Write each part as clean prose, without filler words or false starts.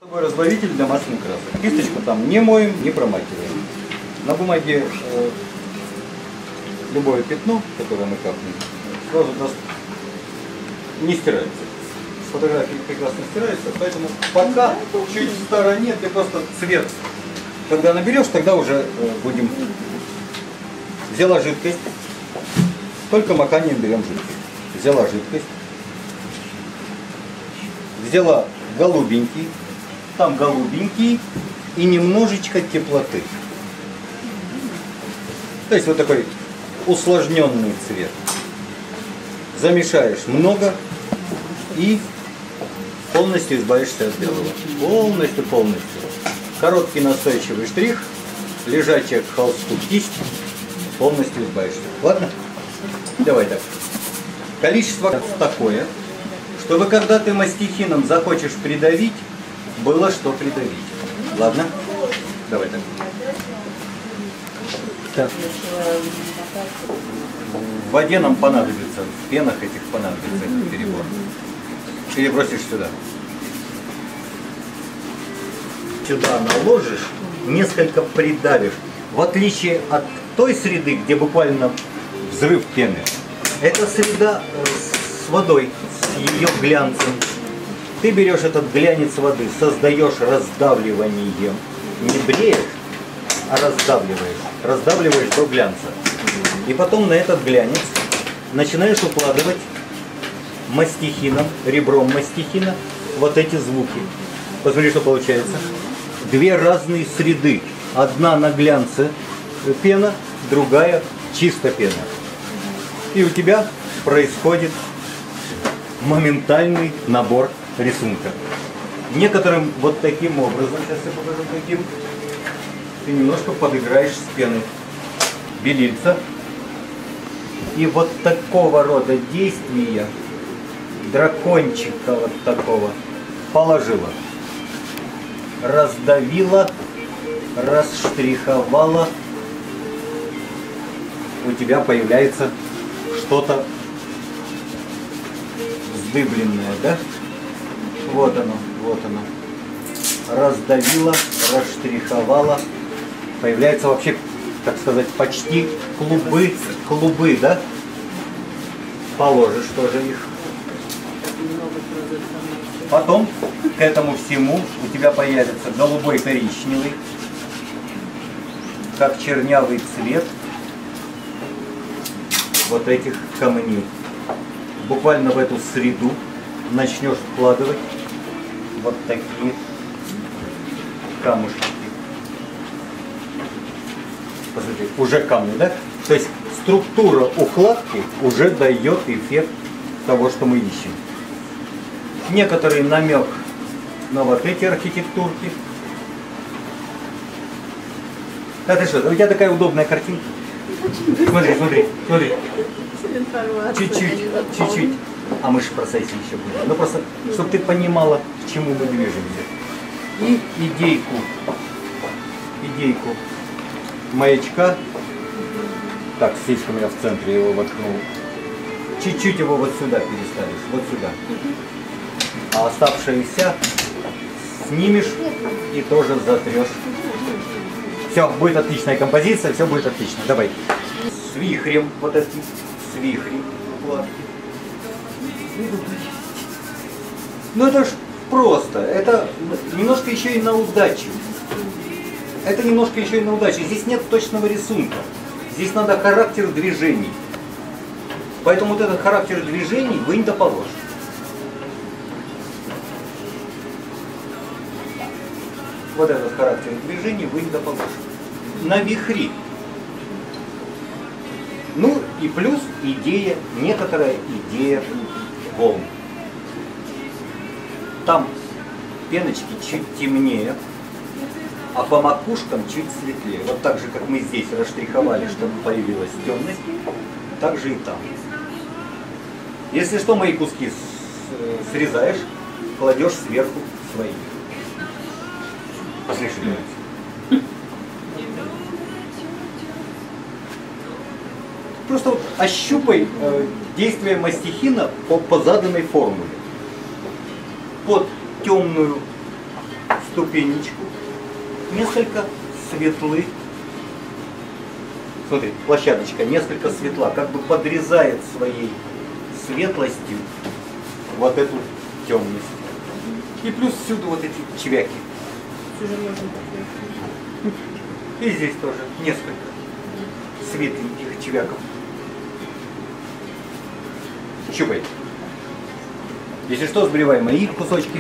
Такой разбавитель для масляных красок. Кисточку там не моем, не промакиваем. На бумаге любое пятно, которое мы капнем, сразу не стирается. С фотографии прекрасно стирается, поэтому пока чуть в стороне ты просто цвет. Когда наберешь, тогда уже будем. Взяла жидкость, только маканием берем жидкость. Взяла жидкость, взяла голубенький, там голубенький и немножечко теплоты. То есть вот такой усложненный цвет. Замешаешь много и полностью избавишься от белого. Полностью. Короткий настойчивый штрих, лежачая к холсту кисть, полностью избавишься. Ладно? Давай так. Количество такое, чтобы когда ты мастихином захочешь придавить, было что придавить. Ладно? Давай так. Так. В воде нам понадобится, в пенах этих понадобится этот перебор. Перебросишь сюда. Сюда наложишь, несколько придавишь. В отличие от той среды, где буквально взрыв пены, это среда с водой, с ее глянцем. Ты берешь этот глянец воды, создаешь раздавливанием. Не бреешь, а раздавливаешь до глянца. И потом на этот глянец начинаешь укладывать мастихином, ребром мастихина, вот эти звуки. Посмотри, что получается. Две разные среды. Одна на глянце пена, другая чисто пена. И у тебя происходит моментальный набор рисунка. Некоторым вот таким образом, сейчас я покажу каким, ты немножко подыграешь с пеной белильца. И вот такого рода действия, дракончика вот такого, положила, раздавила, расштриховала, у тебя появляется что-то вздыбленное, да? Вот оно. Раздавила, расштриховала, появляется вообще, так сказать, почти клубы, да? Положишь тоже их. Потом к этому всему у тебя появится голубой коричневый, как чернявый цвет вот этих камней. Буквально в эту среду начнешь вкладывать вот такие камушки. Посмотрите, уже камни, да? То есть структура укладки уже дает эффект того, что мы ищем. Некоторый намек на вот эти архитектурки. А ты что, у тебя такая удобная картинка? Смотри. Чуть-чуть. А мы же в процессе еще будем. Ну просто, чтобы ты понимала, к чему мы движемся. И идейку маячка. Так, слишком я в центре его воткнул. Чуть-чуть его вот сюда переставишь, вот сюда. А оставшиеся снимешь и тоже затрешь. Все, будет отличная композиция, все будет отлично. Давай. С вихрем, вот этим, с вихрем укладки. Ну это ж просто, это немножко еще и на удачу. Здесь нет точного рисунка. Здесь надо характер движений. Поэтому вот этот характер движений вынь да положь. Вот этот характер движений вынь да положь. На вихри. Ну и плюс некоторая идея волн. Там пеночки чуть темнее, а по макушкам чуть светлее. Вот так же, как мы здесь расштриховали, чтобы появилась темность, так же и там. Если что, мои куски срезаешь, кладешь сверху свои. Послушай, просто вот ощупай действие мастихина по заданной формуле. Под темную ступенечку, несколько светлы. Смотри, площадочка несколько светла, как бы подрезает своей светлостью вот эту темность. И плюс всюду вот эти чвяки. И здесь тоже несколько светленьких чвяков. Щупай. Если что, сбривай мои кусочки.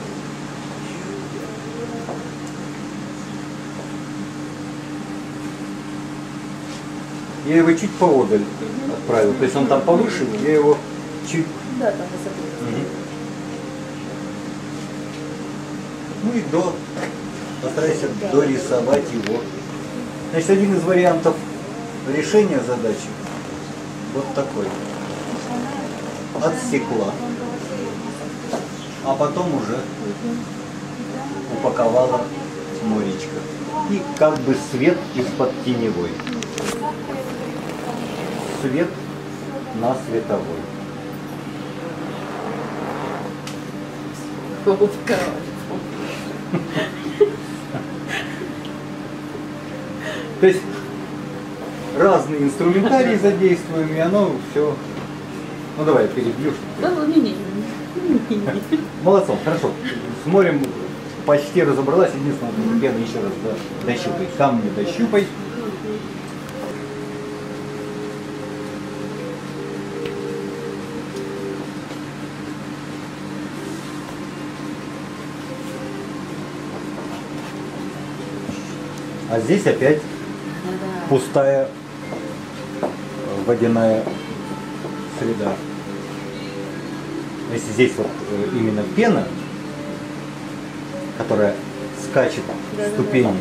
Я его чуть поодаль отправил. То есть он там повыше, я его чуть... Да, там высоко. Ну и постарайся дорисовать его. Значит, один из вариантов решения задачи вот такой. От стекла. А потом уже упаковала моречко. И как бы свет из-под теневой. Свет на световой. То есть разные инструментарии задействуем, и оно все. Ну давай, я перебью. Да, не. Молодцом, хорошо. С морем почти разобралась. Единственное, пену еще раз дощупай. Камни дощупай. А здесь опять пустая водяная среда. Если здесь вот именно пена, которая скачет ступенями.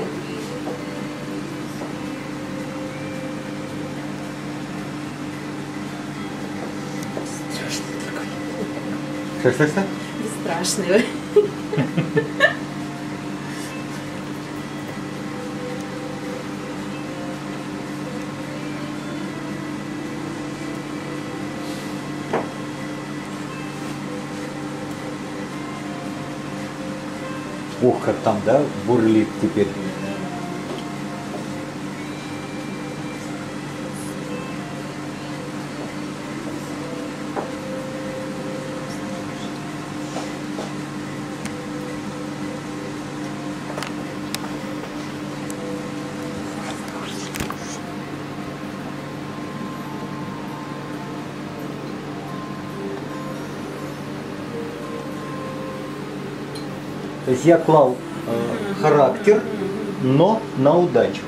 Что? Бесстрашный. Ух, как там, да, бурлит теперь. То есть я клал характер, но на удачу.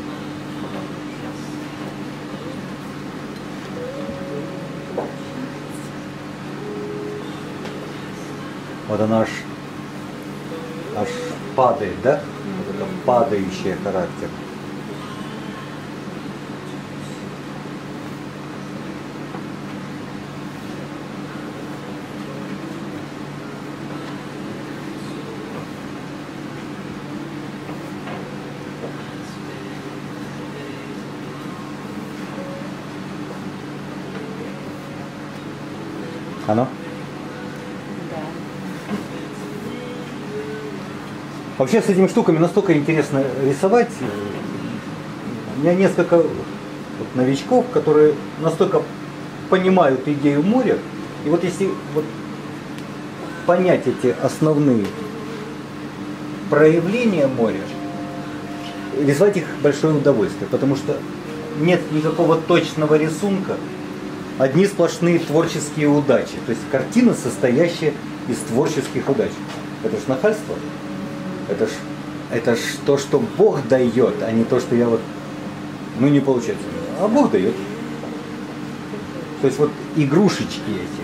Вот она аж падает, да? Вот это падающий характер. Оно? Да. Вообще с этими штуками настолько интересно рисовать. У меня несколько вот новичков, которые настолько понимают идею моря. И вот если вот понять эти основные проявления моря, рисовать их большое удовольствие, потому что нет никакого точного рисунка. Одни сплошные творческие удачи. То есть картина, состоящая из творческих удач. Это ж нахальство. Это ж то, что Бог дает, а не то, что я вот, ну не получается. А Бог дает. То есть вот игрушечки эти.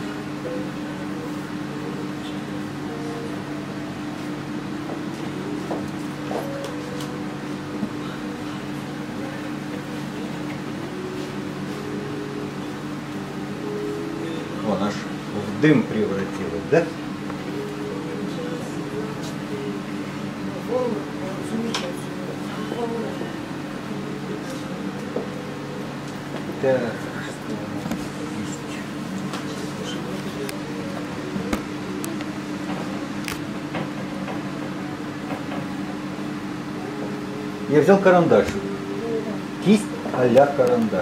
Вон аж в дым превратилось, да? Так, что есть? Я взял карандаш. Кисть а-ля карандаш.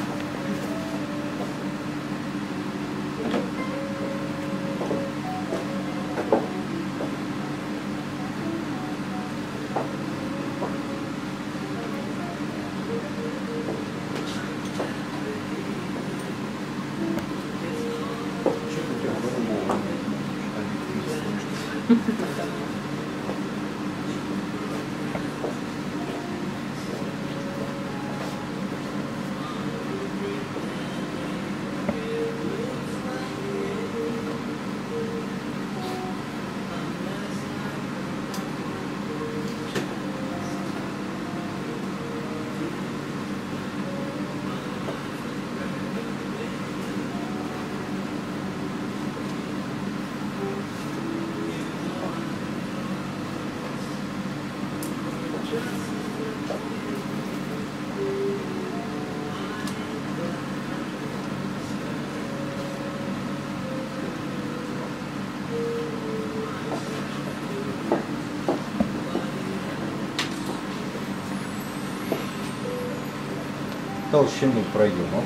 Толщину проема.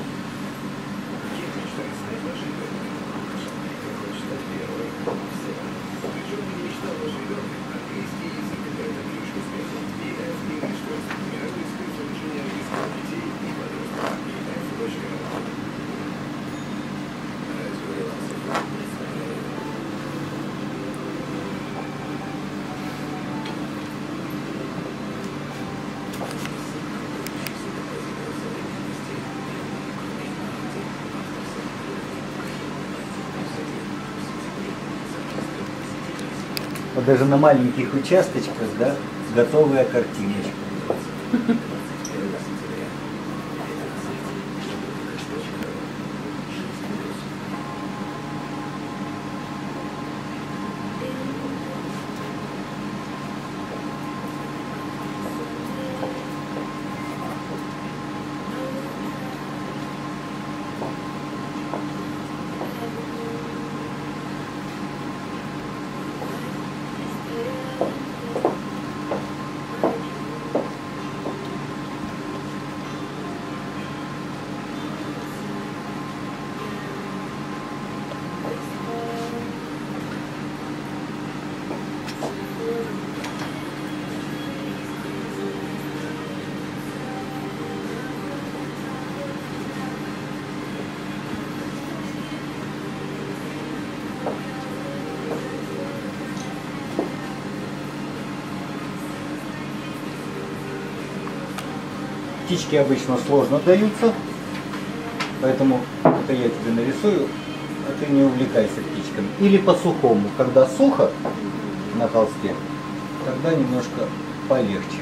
Вот даже на маленьких участочках, да, готовая картиночка. Птички обычно сложно даются, поэтому это я тебе нарисую, а ты не увлекайся птичками. Или по-сухому, когда сухо на холсте, тогда немножко полегче.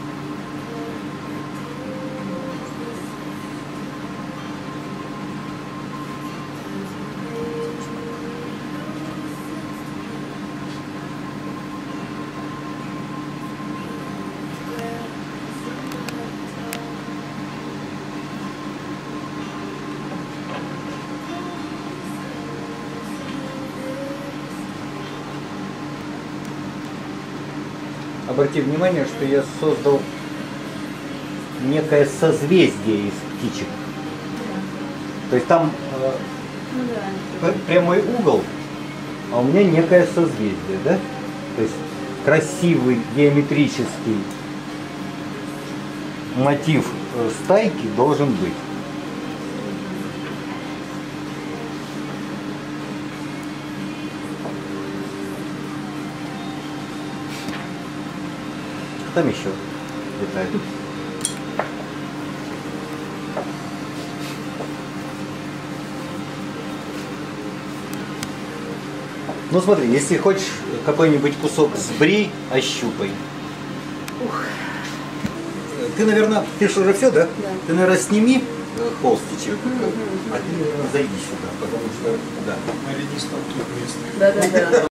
Обрати внимание, что я создал некое созвездие из птичек. То есть там прямой угол, а у меня некое созвездие, да? То есть красивый геометрический мотив стайки должен быть. Там еще детали. Ну смотри, если хочешь какой-нибудь кусок сбри, ощупай. Ух. Ты, наверное, ты же уже все, да? Да. Ты, наверное, сними холстичек, а ты, наверное, зайди сюда, потому что, да. Маринистом тут местный. Да-да-да.